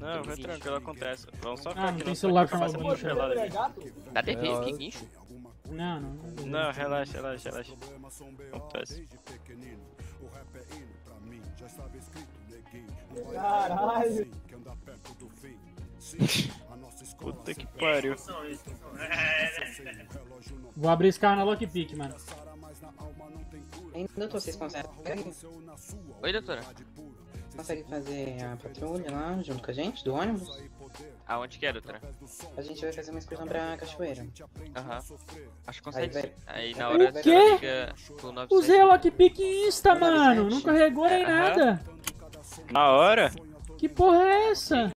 Não, vai tranquilo, acontece. Vamos só ficar Ah, aqui não tem no celular pra pra fazer falar uma guincho. pelada ali. Dá TV, que guincho? Não. Não, relaxa. Acontece. Caralho. Puta que pariu. Vou abrir esse carro na Lockpick, mano. Ainda vocês conseguem Oi, doutora. fazer a patrulha lá junto com a gente, do ônibus? Aonde que é, doutora? A gente vai fazer uma excursão pra cachoeira. Aham. Acho que consegue Aí sim. Aí na vai- hora vai- quê? você liga pro 96. Usei a Lockpick Insta, Não, mano. não, Não carregou nem Aham. nada. Na hora? Que porra é essa?